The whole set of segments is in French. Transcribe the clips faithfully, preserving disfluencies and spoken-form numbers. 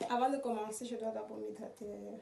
Avant de commencer, je dois d'abord m'hydrater.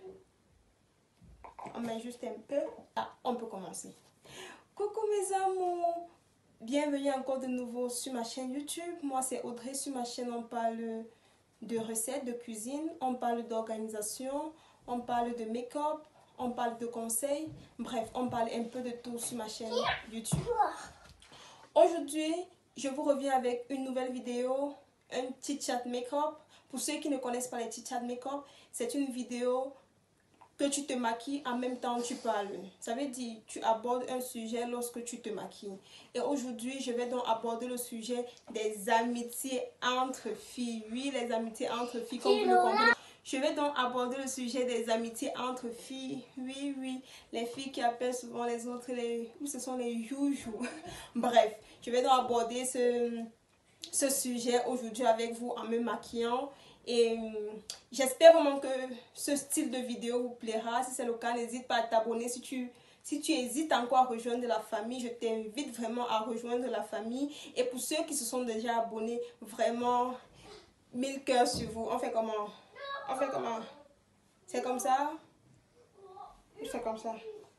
On met juste un peu. Ah, on peut commencer. Coucou mes amours. Bienvenue encore de nouveau sur ma chaîne YouTube. Moi, c'est Audrey. Sur ma chaîne, on parle de recettes, de cuisine. On parle d'organisation. On parle de make-up. On parle de conseils. Bref, on parle un peu de tout sur ma chaîne YouTube. Aujourd'hui, je vous reviens avec une nouvelle vidéo. Un petit chat make-up. Pour ceux qui ne connaissent pas les petits chat make-up, c'est une vidéo que tu te maquilles en même temps que tu parles. Ça veut dire tu abordes un sujet lorsque tu te maquilles. Et aujourd'hui, je vais donc aborder le sujet des amitiés entre filles. Oui, les amitiés entre filles, comme vous le comprenez. Je vais donc aborder le sujet des amitiés entre filles. Oui, oui, les filles qui appellent souvent les autres, les... ce sont les youjou. Bref, je vais donc aborder ce... ce sujet aujourd'hui avec vous en me maquillant et j'espère vraiment que ce style de vidéo vous plaira. Si c'est le cas, n'hésite pas à t'abonner. Si tu, si tu hésites encore à rejoindre la famille, je t'invite vraiment à rejoindre la famille. Et pour ceux qui se sont déjà abonnés, vraiment mille cœurs sur vous. On fait comment? On fait comment? C'est comme ça? Je fais comme ça.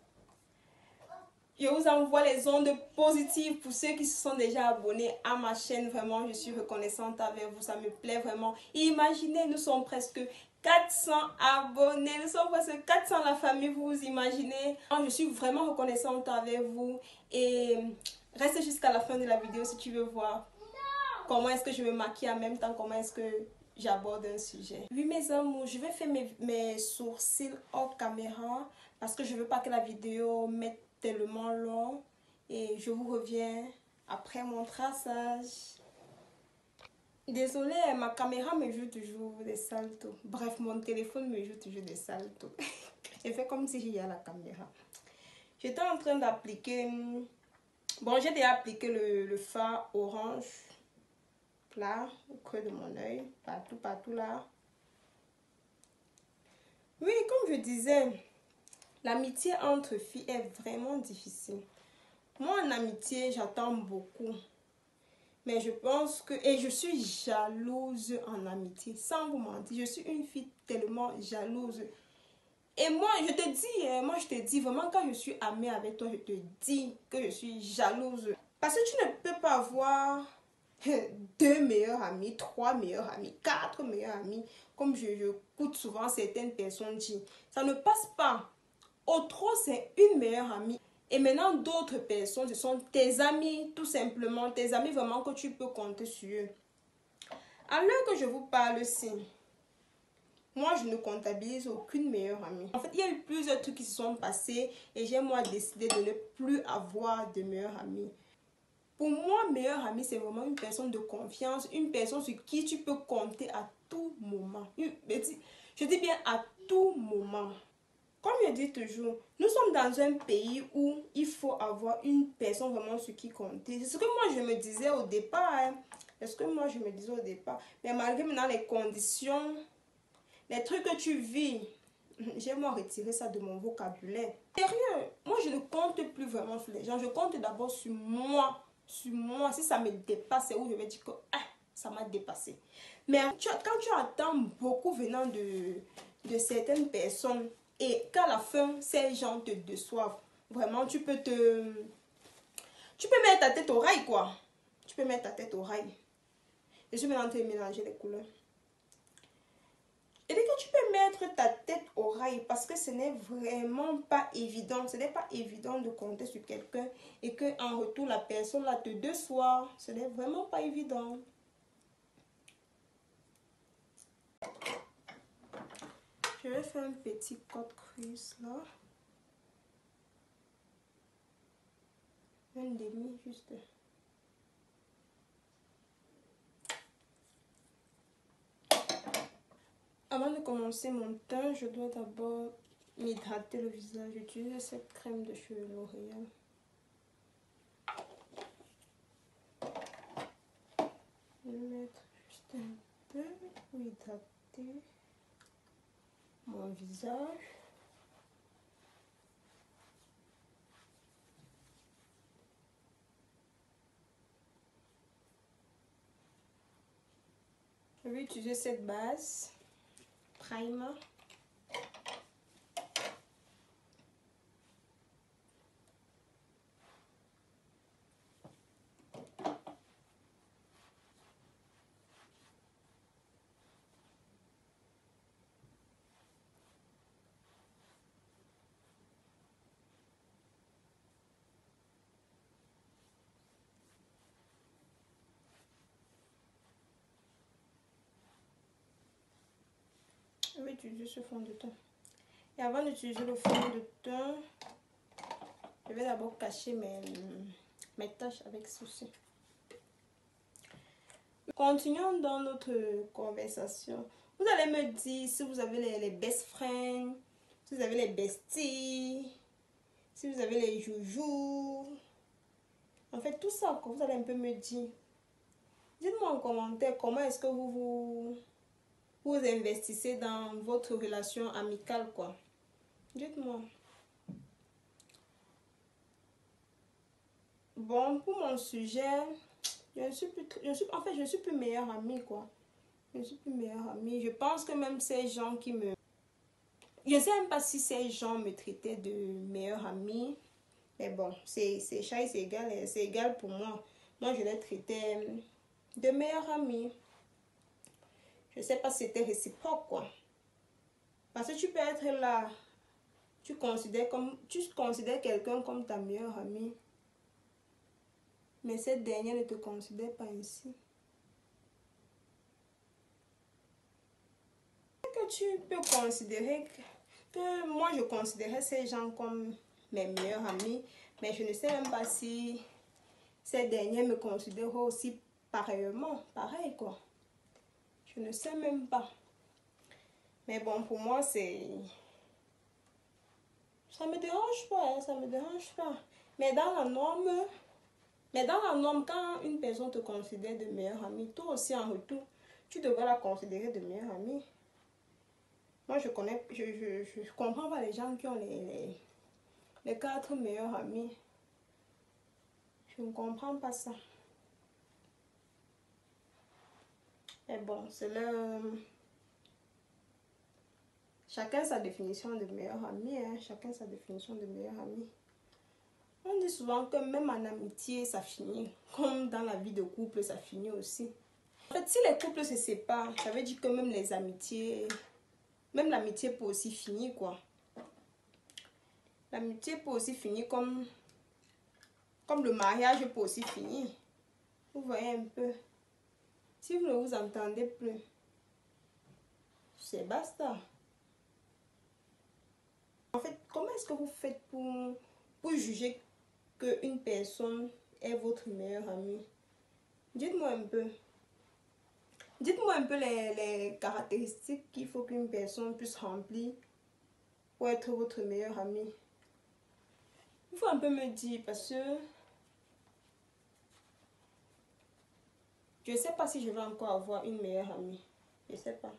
Je vous envoie les ondes positives pour ceux qui se sont déjà abonnés à ma chaîne. Vraiment, je suis reconnaissante avec vous. Ça me plaît vraiment. Imaginez, nous sommes presque quatre cents abonnés. Nous sommes presque quatre cents la famille, vous vous imaginez. Je suis vraiment reconnaissante avec vous. Et reste jusqu'à la fin de la vidéo si tu veux voir comment est-ce que je me maquille en même temps. Comment est-ce que j'aborde un sujet. Oui mes amours, je vais faire mes, mes sourcils hors caméra. Parce que je ne veux pas que la vidéo mette tellement long et je vous reviens après mon traçage. Désolée, ma caméra me joue toujours des saltos. Bref, mon téléphone me joue toujours des saltos. J'ai fait comme si j'y a la caméra. J'étais en train d'appliquer... Bon, j'ai déjà appliqué le, le fard orange. Là, au creux de mon œil. Partout, partout là. Oui, comme je disais... L'amitié entre filles est vraiment difficile. Moi, en amitié, j'attends beaucoup. Mais je pense que... Et je suis jalouse en amitié. Sans vous mentir, je suis une fille tellement jalouse. Et moi, je te dis, moi, je te dis, vraiment, quand je suis amie avec toi, je te dis que je suis jalouse. Parce que tu ne peux pas avoir deux meilleurs amis, trois meilleurs amis, quatre meilleurs amis. Comme je, je écoute souvent certaines personnes dire. Ça ne passe pas. Au trop, c'est une meilleure amie. Et maintenant, d'autres personnes, ce sont tes amis, tout simplement. Tes amis vraiment que tu peux compter sur eux. À l'heure que je vous parle ici, moi, je ne comptabilise aucune meilleure amie. En fait, il y a eu plusieurs trucs qui se sont passés et j'ai moi décidé de ne plus avoir de meilleure amie. Pour moi, meilleure amie, c'est vraiment une personne de confiance, une personne sur qui tu peux compter à tout moment. Je dis bien à tout moment. Comme je dis toujours, nous sommes dans un pays où il faut avoir une personne vraiment sur qui compter. C'est ce que moi je me disais au départ. Hein. C'est ce que moi je me disais au départ. Mais malgré maintenant les conditions, les trucs que tu vis, j'ai moi retiré ça de mon vocabulaire. Sérieux, moi je ne compte plus vraiment sur les gens. Je compte d'abord sur moi. Sur moi. Si ça me dépasse, c'est où je vais dire que ah, ça m'a dépassé. Mais tu, quand tu attends beaucoup venant de, de certaines personnes, et qu'à la fin, ces gens te déçoivent. Vraiment, tu peux te... Tu peux mettre ta tête au rail, quoi. Tu peux mettre ta tête au rail. Je suis maintenant en train de mélanger les couleurs. Et dès que tu peux mettre ta tête au rail, parce que ce n'est vraiment pas évident. Ce n'est pas évident de compter sur quelqu'un et qu'en retour, la personne là te déçoit. Ce n'est vraiment pas évident. Je vais faire un petit code crease là. Un demi juste. Avant de commencer mon teint, je dois d'abord m'hydrater le visage. J'utilise cette crème de cheveux L'Oréal. Je vais mettre juste un peu pour hydrater mon visage. Je vais utiliser cette base. primer. Je vais utiliser ce fond de teint. Et avant d'utiliser le fond de teint, je vais d'abord cacher mes, mes taches avec ceci. Continuons dans notre conversation. Vous allez me dire si vous avez les, les best friends, si vous avez les besties, si vous avez les joujoux. En fait, tout ça, vous allez un peu me dire. Dites-moi en commentaire comment est-ce que vous vous... vous investissez dans votre relation amicale, quoi. Dites-moi. Bon, pour mon sujet, je ne suis plus, je suis, en fait, je ne suis plus meilleure amie, quoi. Je ne suis plus meilleure amie. Je pense que même ces gens qui me... Je ne sais même pas si ces gens me traitaient de meilleure amie. Mais bon, c'est chat, c'est égal, c'est égal pour moi. Moi, je les traitais de meilleure amie. Je ne sais pas si c'était réciproque, quoi. Parce que tu peux être là, tu considères, comme, tu considères quelqu'un comme ta meilleure amie. Mais cette dernière ne te considère pas ainsi. Que tu peux considérer que, que moi je considérais ces gens comme mes meilleurs amis. Mais je ne sais même pas si ces derniers me considèrent aussi pareillement. Pareil, quoi. Je ne sais même pas. Mais bon, pour moi, c'est... Ça me dérange pas, hein, ça me dérange pas. Mais dans la norme... Mais dans la norme, quand une personne te considère de meilleure amie, toi aussi en retour, tu devrais la considérer de meilleure amie. Moi, je connais... Je, je, je comprends pas les gens qui ont les, les, les quatre meilleurs amis. Je ne comprends pas ça. Mais bon, c'est le... Chacun sa définition de meilleur ami, hein. Chacun sa définition de meilleur ami. On dit souvent que même en amitié, ça finit. Comme dans la vie de couple, ça finit aussi. En fait, si les couples se séparent, ça veut dire que même les amitiés... Même l'amitié peut aussi finir, quoi. L'amitié peut aussi finir comme... Comme le mariage peut aussi finir. Vous voyez un peu. Si vous ne vous entendez plus, c'est basta. En fait, comment est-ce que vous faites pour, pour juger qu'une personne est votre meilleure amie? Dites-moi un peu. Dites-moi un peu les, les caractéristiques qu'il faut qu'une personne puisse remplir pour être votre meilleure amie. Il faut un peu me dire parce que je ne sais pas si je vais encore avoir une meilleure amie. Je ne sais pas.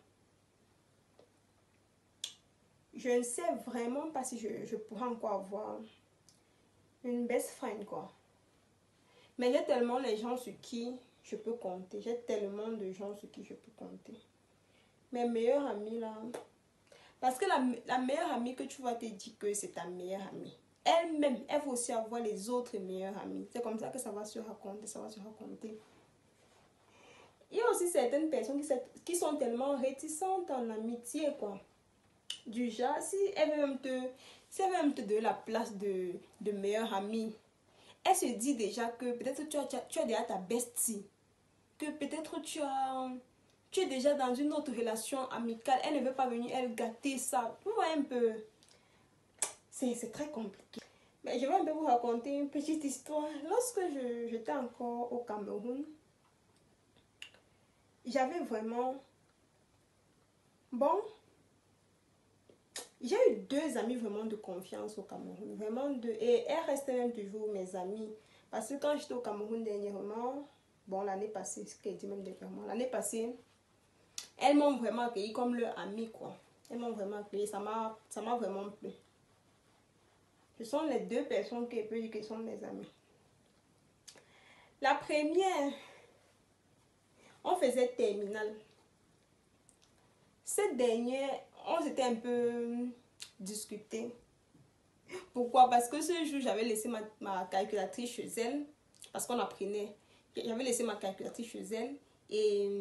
Je ne sais vraiment pas si je, je pourrai encore avoir une best friend, quoi. Mais j'ai tellement les gens sur qui je peux compter. J'ai tellement de gens sur qui je peux compter. Mes meilleures amies, là... Parce que la, la meilleure amie que tu vas te dire que c'est ta meilleure amie, elle-même, elle va aussi avoir les autres meilleures amies. C'est comme ça que ça va se raconter, ça va se raconter. Il y a aussi certaines personnes qui, qui sont tellement réticentes en amitié, quoi. Du genre, si elle veut même te, si elle veut même te donner la place de, de meilleure amie, elle se dit déjà que peut-être tu as, tu as déjà ta bestie, que peut-être tu as, tu es déjà dans une autre relation amicale, elle ne veut pas venir, elle gâter ça. Vous voyez un peu, c'est très compliqué. Mais je vais un peu vous raconter une petite histoire. Lorsque j'étais encore au Cameroun, j'avais vraiment, bon, j'ai eu deux amis vraiment de confiance au Cameroun, vraiment deux, et elles restent même toujours mes amies. Parce que quand j'étais au Cameroun dernièrement, bon l'année passée, ce qu'elle dit même dernièrement, l'année passée, elles m'ont vraiment accueilli comme leur amie, quoi. Elles m'ont vraiment accueilli, ça m'a vraiment plu. Ce sont les deux personnes qui peuvent dire que sont mes amies. La première, on faisait terminale. Cette cette dernière, on s'était un peu discuté. Pourquoi? Parce que ce jour, j'avais laissé ma, ma calculatrice chez elle. Parce qu'on apprenait. J'avais laissé ma calculatrice chez elle. Et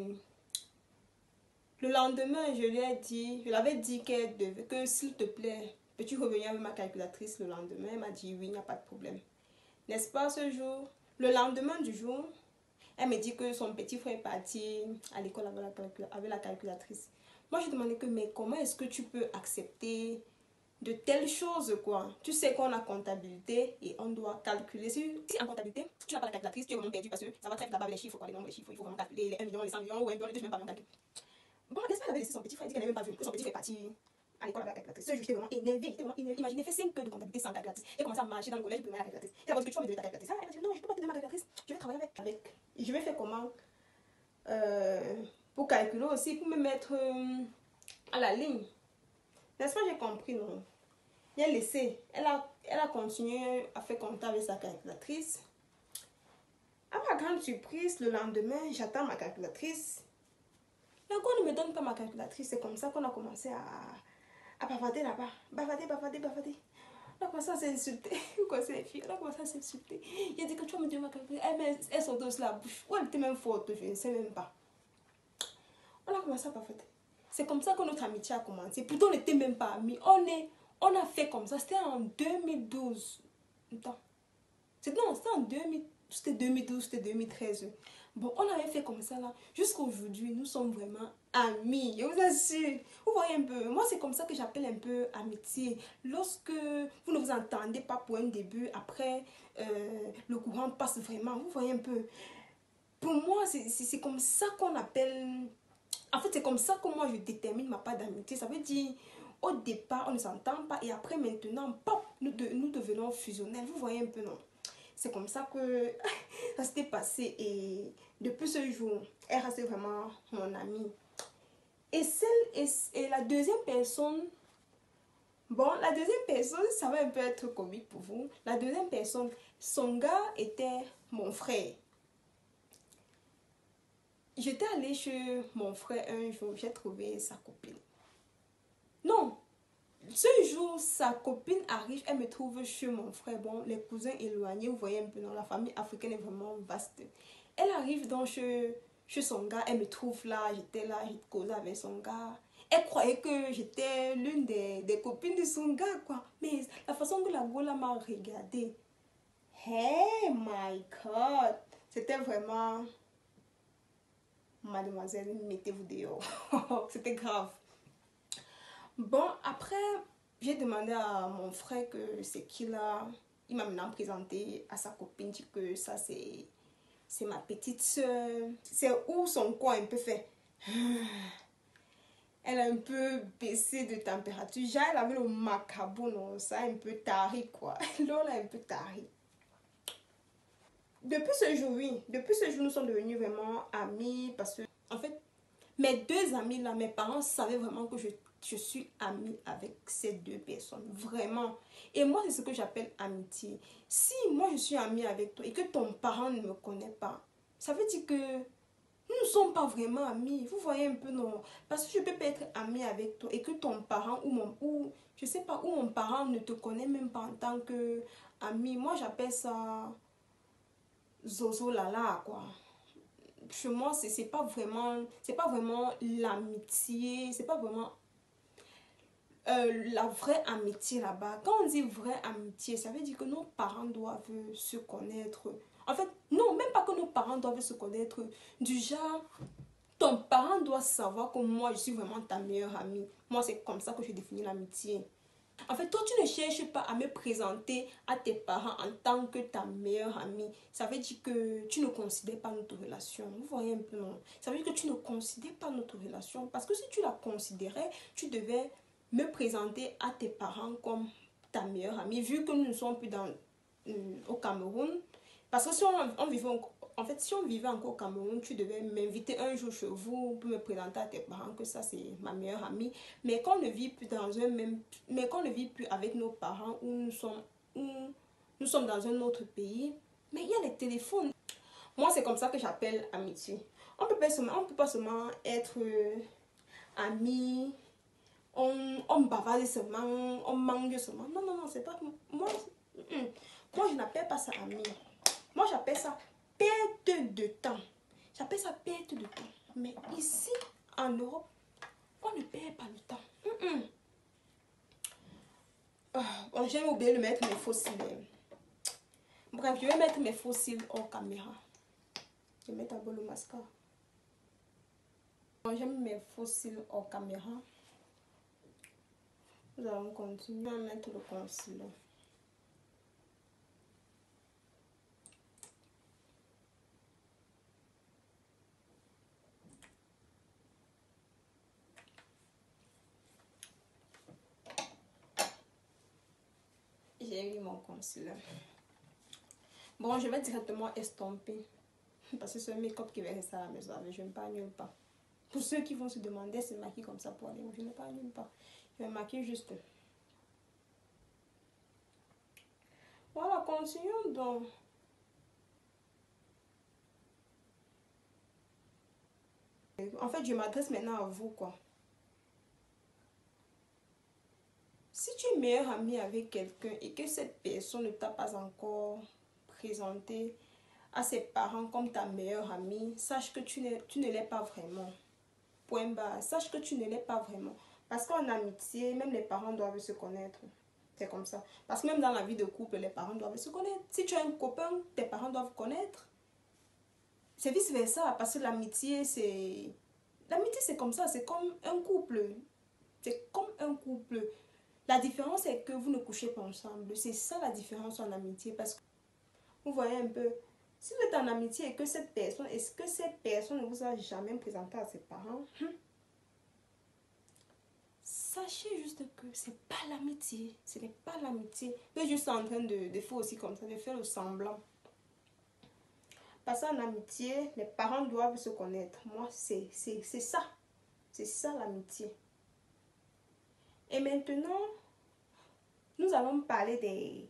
le lendemain, je lui ai dit, je l'avais dit qu'elle devait, que s'il te plaît, peux-tu revenir avec ma calculatrice le lendemain? Elle m'a dit oui, il n'y a pas de problème. N'est-ce pas ce jour? Le lendemain du jour, elle me dit que son petit frère est parti à l'école avec la, calcul avec la calculatrice. Moi, je demandais que, mais comment est-ce que tu peux accepter de telles choses, quoi? Tu sais qu'on a comptabilité et on doit calculer. Si, si en comptabilité, tu n'as pas la calculatrice, tu es vraiment perdu parce que ça va très vite là-bas avec les chiffres, quoi, les nombres, les chiffres. Il faut vraiment calculer les un million, les cent millions, ou un million, je ne sais même pas calculer. Bon, n'est-ce pas, elle avait laissé son petit frère, elle dit qu'elle n'avait même pas vu, que son petit frère est parti à l'école avec la calculatrice. Ce jour, j'étais vraiment énervée, j'étais vraiment énervée. Imaginez, fait cinq heures de comptabilité sans calculatrice. J'ai commencé à marcher dans le collège pour donner la calculatrice. Elle a dit que tu vas me donner ta calculatrice. Ah, elle m'a dit non, je ne peux pas te donner ma calculatrice, je vais travailler avec. avec. Je vais faire comment euh, pour calculer aussi, pour me mettre euh, à la ligne. N'est-ce pas, j'ai compris, non? Elle a laissé, elle a, elle a continué à faire compter avec sa calculatrice. À ma grande surprise, le lendemain, j'attends ma calculatrice. Le gars ne me donne pas ma calculatrice. C'est comme ça qu'on a commencé à, à bavarder là-bas. Bavarder, bavarder, bavarder. On a commencé à s'insulter. Quoi, c'est les filles? On a commencé à s'insulter. Il a dit que tu vas me donner ma calculatrice. Elle, elle sortait aussi la bouche. Ou elle était même forte, je ne sais même pas. On a commencé à bavarder. C'est comme ça que notre amitié a commencé. Pourtant, on n'était même pas amis. On, est, on a fait comme ça. C'était en deux mille douze. Attends. C'était en deux mille, c'était deux mille douze, c'était deux mille treize. Bon, on avait fait comme ça là. Jusqu'à aujourd'hui, nous sommes vraiment amis. Je vous assure. Vous voyez un peu. Moi, c'est comme ça que j'appelle un peu amitié. Lorsque vous ne vous entendez pas pour un début, après, euh, le courant passe vraiment. Vous voyez un peu. Pour moi, c'est comme ça qu'on appelle... En fait, c'est comme ça que moi, je détermine ma part d'amitié. Ça veut dire, au départ, on ne s'entend pas. Et après, maintenant, pop, nous, de, nous devenons fusionnels. Vous voyez un peu, non? C'est comme ça que ça s'était passé. Et depuis ce jour, elle reste vraiment mon amie. Et, celle, et, et la deuxième personne... Bon, la deuxième personne, ça va un peu être comique pour vous. La deuxième personne, son gars était mon frère. J'étais allée chez mon frère un jour, j'ai trouvé sa copine. Non, ce jour, sa copine arrive, elle me trouve chez mon frère. Bon, les cousins éloignés, vous voyez un peu, non, la famille africaine est vraiment vaste. Elle arrive donc chez, chez son gars, elle me trouve là, j'étais là, j'ai causé avec son gars. Elle croyait que j'étais l'une des, des copines de son gars, quoi. Mais la façon que la gola m'a regardée, hey my God, c'était vraiment... Mademoiselle, mettez-vous dehors. C'était grave. Bon, après, j'ai demandé à mon frère que c'est qui là. Il m'a maintenant présenté à sa copine, dit que ça c'est c'est ma petite soeur. C'est où son corps un peu fait. Elle a un peu baissé de température. Déjà, elle avait le macabo, non, ça un peu tari quoi. L'eau là un peu tari. Depuis ce jour, oui, depuis ce jour, nous sommes devenus vraiment amis parce que, en fait, mes deux amis là, mes parents savaient vraiment que je, je suis amie avec ces deux personnes, vraiment. Et moi, c'est ce que j'appelle amitié. Si moi, je suis amie avec toi et que ton parent ne me connaît pas, ça veut dire que nous ne sommes pas vraiment amis. Vous voyez un peu, non? Parce que je peux pas être amie avec toi et que ton parent ou mon, ou, je sais pas, ou mon parent ne te connaît même pas en tant que ami. Moi, j'appelle ça... Zozo lala quoi. Chez moi c'est pas vraiment c'est pas vraiment l'amitié, c'est pas vraiment euh, la vraie amitié là-bas. Quand on dit vraie amitié, ça veut dire que nos parents doivent se connaître. En fait, non, même pas que nos parents doivent se connaître. Du genre, ton parent doit savoir que moi je suis vraiment ta meilleure amie. Moi c'est comme ça que je définis l'amitié. En fait, toi, tu ne cherches pas à me présenter à tes parents en tant que ta meilleure amie. Ça veut dire que tu ne considères pas notre relation. Vous voyez un peu, non? Ça veut dire que tu ne considères pas notre relation. Parce que si tu la considérais, tu devais me présenter à tes parents comme ta meilleure amie. Vu que nous ne sommes plus dans, euh, au Cameroun. Parce que si on, on vivait... En fait, si on vivait encore au Cameroun, tu devais m'inviter un jour chez vous pour me présenter à tes parents que ça, c'est ma meilleure amie. Mais qu'on ne vit plus dans un même... Mais qu'on ne vit plus avec nos parents où nous sommes, où nous sommes dans un autre pays. Mais il y a les téléphones. Moi, c'est comme ça que j'appelle amitié. On peut pas seulement, on peut pas seulement être amis, on, on bavarde seulement, on mange seulement. Non, non, non, c'est pas... Moi, mm, moi je n'appelle pas ça ami. Moi, j'appelle ça perte de temps. J'appelle ça perte de temps. Mais ici, en Europe, on ne perd pas le temps. Mm -mm. Ah, bon, j'ai oublié de mettre mes fossiles. Bref, je vais mettre mes fossiles hors caméra. Je vais mettre d'abord le mascara. Bon, j'ai mis mes fossiles hors caméra. Nous allons continuer à mettre le concealer. J'ai mis mon concealer. Bon, je vais directement estomper. Parce que c'est un make-up qui va rester à la maison. Je ne pas nulle part. Pour ceux qui vont se demander, c'est maquille comme ça pour aller. Je ne pas nulle part. Je vais maquiller juste. Voilà, continuons donc. En fait, je m'adresse maintenant à vous, quoi. Si tu es meilleur ami avec quelqu'un et que cette personne ne t'a pas encore présenté à ses parents comme ta meilleure amie, sache que tu, tu ne l'es pas vraiment. Point barre. Sache que tu ne l'es pas vraiment. Parce qu'en amitié, même les parents doivent se connaître. C'est comme ça. Parce que même dans la vie de couple, les parents doivent se connaître. Si tu as un copain, tes parents doivent connaître. C'est vice versa. Parce que l'amitié, c'est... L'amitié, c'est comme ça. C'est comme un couple. C'est comme un couple. La différence est que vous ne couchez pas ensemble. C'est ça la différence en amitié. Parce que vous voyez un peu, si vous êtes en amitié et que cette personne, est-ce que cette personne ne vous a jamais présenté à ses parents? Hum? Sachez juste que c'est pas l'amitié. Ce n'est pas l'amitié. Vous êtes juste en train de, de faire aussi comme ça, de faire le semblant. Parce qu'en amitié, les parents doivent se connaître. Moi, c'est ça. C'est ça l'amitié. Et maintenant, nous allons parler des...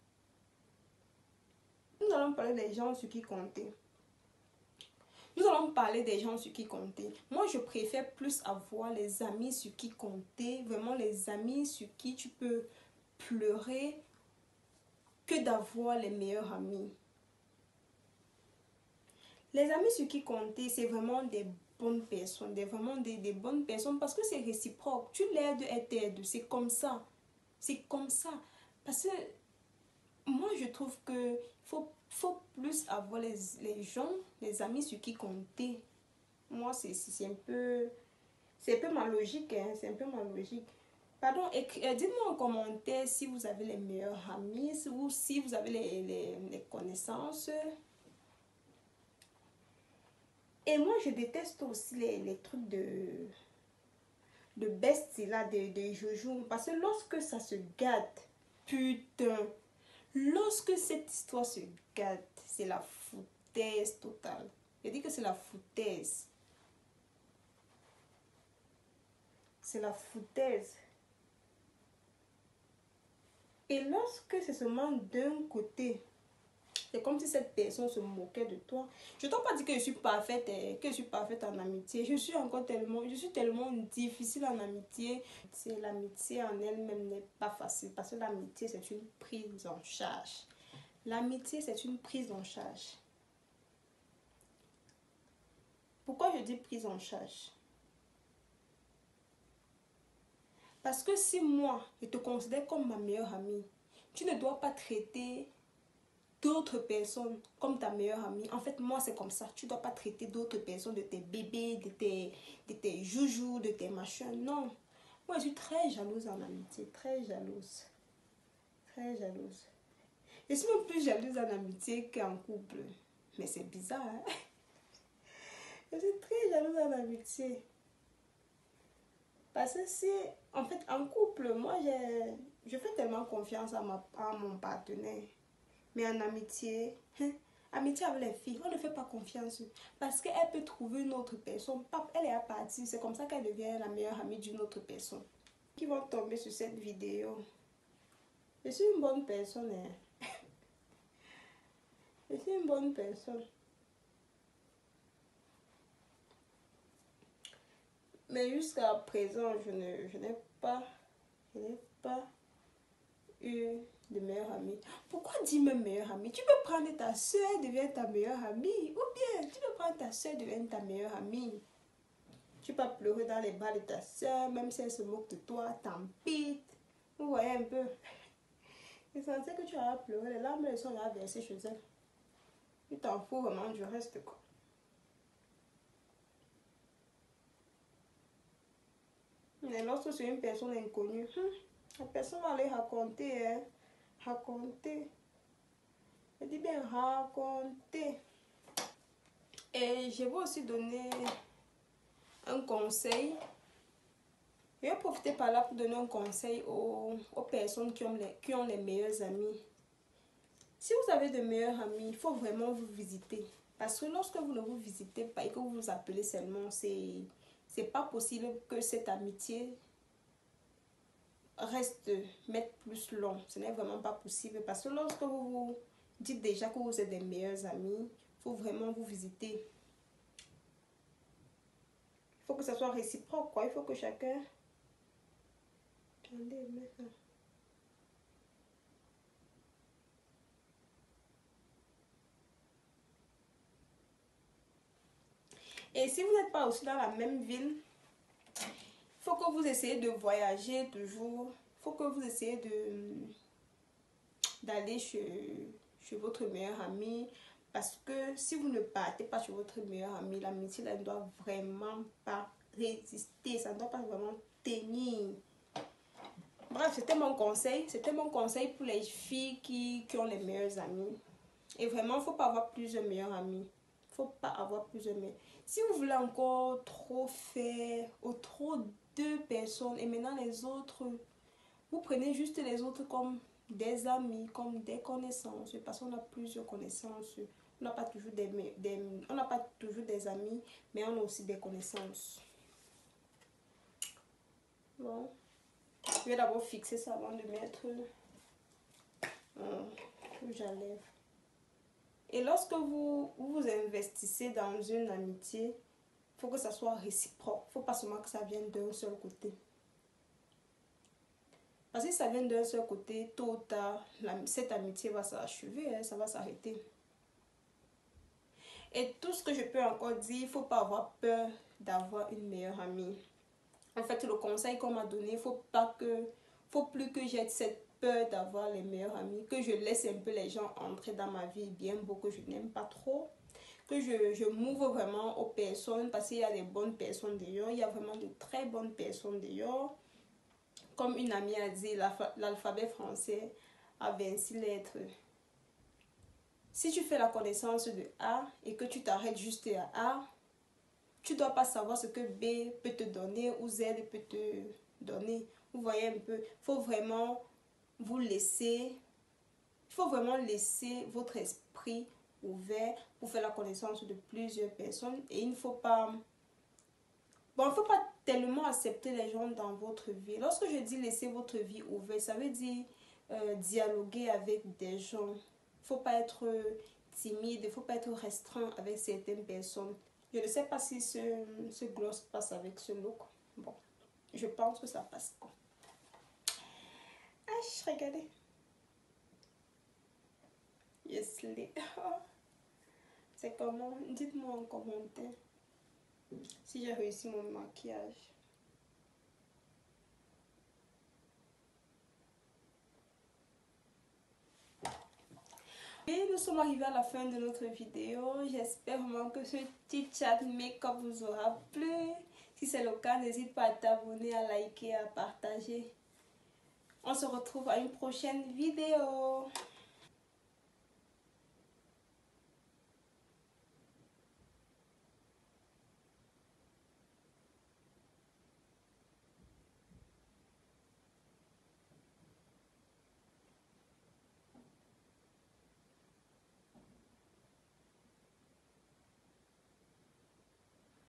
Nous allons parler des gens sur qui compter. Nous allons parler des gens sur qui compter. Moi, je préfère plus avoir les amis sur qui compter. Vraiment les amis sur qui tu peux pleurer que d'avoir les meilleurs amis. Les amis sur qui compter, c'est vraiment des bonnes personnes. Des, vraiment des, des bonnes personnes parce que c'est réciproque. Tu l'aides, elle t'aide. C'est comme ça. C'est comme ça. Parce que moi, je trouve que faut, faut plus avoir les, les gens, les amis sur qui compter. Moi, c'est un peu... C'est un peu ma logique, hein? C'est un peu ma logique. Pardon, euh, dites-moi en commentaire si vous avez les meilleurs amis ou si vous avez les, les, les connaissances. Et moi, je déteste aussi les, les trucs de... de besties là, de, de joujou. Parce que lorsque ça se gâte, putain... Lorsque cette histoire se gâte, c'est la foutaise totale. Je dis que c'est la foutaise. C'est la foutaise. Et lorsque c'est seulement d'un côté, c'est comme si cette personne se moquait de toi. Je ne t'ai pas dit que je suis parfaite, que je suis parfaite en amitié. Je suis encore tellement, je suis tellement difficile en amitié. L'amitié en elle-même n'est pas facile parce que l'amitié, c'est une prise en charge. L'amitié, c'est une prise en charge. Pourquoi je dis prise en charge? Parce que si moi, je te considère comme ma meilleure amie, tu ne dois pas traiter d'autres personnes comme ta meilleure amie. En fait, moi, c'est comme ça. Tu ne dois pas traiter d'autres personnes, de tes bébés, de tes, de tes joujoux, de tes machins. Non. Moi, je suis très jalouse en amitié. Très jalouse. Très jalouse. Je suis même plus jalouse en amitié qu'en couple. Mais c'est bizarre, hein? Je suis très jalouse en amitié. Parce que si, en fait, en couple, moi, je fais tellement confiance à, ma, à mon partenaire. Mais en amitié, hein, amitié avec les filles, on ne fait pas confiance. Parce qu'elle peut trouver une autre personne. Elle est à partir. C'est comme ça qu'elle devient la meilleure amie d'une autre personne. Qui vont tomber sur cette vidéo. Je suis une bonne personne. Hein. Je suis une bonne personne. Mais jusqu'à présent, je ne, je n'ai pas, je n'ai pas eu de meilleure amie. Pourquoi dire ma meilleure amie? Tu peux prendre ta soeur, devient ta meilleure amie. Ou bien, tu peux prendre ta soeur, devient ta meilleure amie. Tu peux pleurer dans les bras de ta soeur, même si elle se moque de toi, t'empite. Vous voyez un peu. C'est censé que tu vas pleurer, les larmes elles sont là versées chez elle. Tu t'en fous vraiment du reste, quoi. Mais lorsque c'est une personne inconnue, hum, la personne va aller raconter, hein. Raconter. Je dis bien raconter. Et je vais aussi donner un conseil. Je vais profiter par là pour donner un conseil aux, aux personnes qui ont, les, qui ont les meilleurs amis. Si vous avez de meilleurs amis, il faut vraiment vous visiter. Parce que lorsque vous ne vous visitez pas et que vous vous appelez seulement, c'est c'est pas possible que cette amitié reste, mette plus long. Ce n'est vraiment pas possible. Parce que lorsque vous vous dites déjà que vous êtes des meilleurs amis, il faut vraiment vous visiter. Il faut que ça soit réciproque, quoi. Il faut que chacun... Attendez, maintenant. Et si vous n'êtes pas aussi dans la même ville, il faut que vous essayez de voyager toujours. Il faut que vous essayez de d'aller chez, chez votre meilleur ami. Parce que si vous ne partez pas chez votre meilleur ami, l'amitié ne doit vraiment pas résister. Ça ne doit pas vraiment tenir. Bref, c'était mon conseil. C'était mon conseil pour les filles qui, qui ont les meilleurs amis. Et vraiment, il ne faut pas avoir plusieurs meilleurs amis. Il ne faut pas avoir plusieurs meilleurs. Si vous voulez encore trop faire ou trop deux personnes et maintenant les autres, vous prenez juste les autres comme des amis, comme des connaissances. Parce qu'on a plusieurs connaissances. On n'a pas toujours des, des, on n'a pas toujours des amis, mais on a aussi des connaissances. Bon. Je vais d'abord fixer ça avant de mettre euh, rouge à lèvres. Et lorsque vous vous investissez dans une amitié, il faut que ça soit réciproque. Il ne faut pas seulement que ça vienne d'un seul côté. Parce que si ça vient d'un seul côté, tôt ou tard, la, cette amitié va s'achever, hein, ça va s'arrêter. Et tout ce que je peux encore dire, il ne faut pas avoir peur d'avoir une meilleure amie. En fait, le conseil qu'on m'a donné, il ne faut pas que, faut plus que j'ai cette peur d'avoir les meilleurs amis, que je laisse un peu les gens entrer dans ma vie, bien beau que je n'aime pas trop, que je, je m'ouvre vraiment aux personnes, parce qu'il y a des bonnes personnes dehors, il y a vraiment de très bonnes personnes dehors. Comme une amie a dit, l'alphabet français a vingt-six lettres. Si tu fais la connaissance de A et que tu t'arrêtes juste à A, tu ne dois pas savoir ce que B peut te donner ou Z peut te donner. Vous voyez un peu, il faut vraiment vous laisser, il faut vraiment laisser votre esprit ouvert pour faire la connaissance de plusieurs personnes. Et il ne faut pas, bon, il ne faut pas tellement accepter les gens dans votre vie. Lorsque je dis laisser votre vie ouverte, ça veut dire euh, dialoguer avec des gens. Il ne faut pas être timide, il ne faut pas être restreint avec certaines personnes. Je ne sais pas si ce, ce gloss passe avec ce look. Bon, je pense que ça passe. Ah, regardez. Yes, les... C'est comment? Dites-moi en commentaire si j'ai réussi mon maquillage. Et nous sommes arrivés à la fin de notre vidéo. J'espère vraiment que ce petit chat make-up vous aura plu. Si c'est le cas, n'hésite pas à t'abonner, à liker, à partager. On se retrouve à une prochaine vidéo.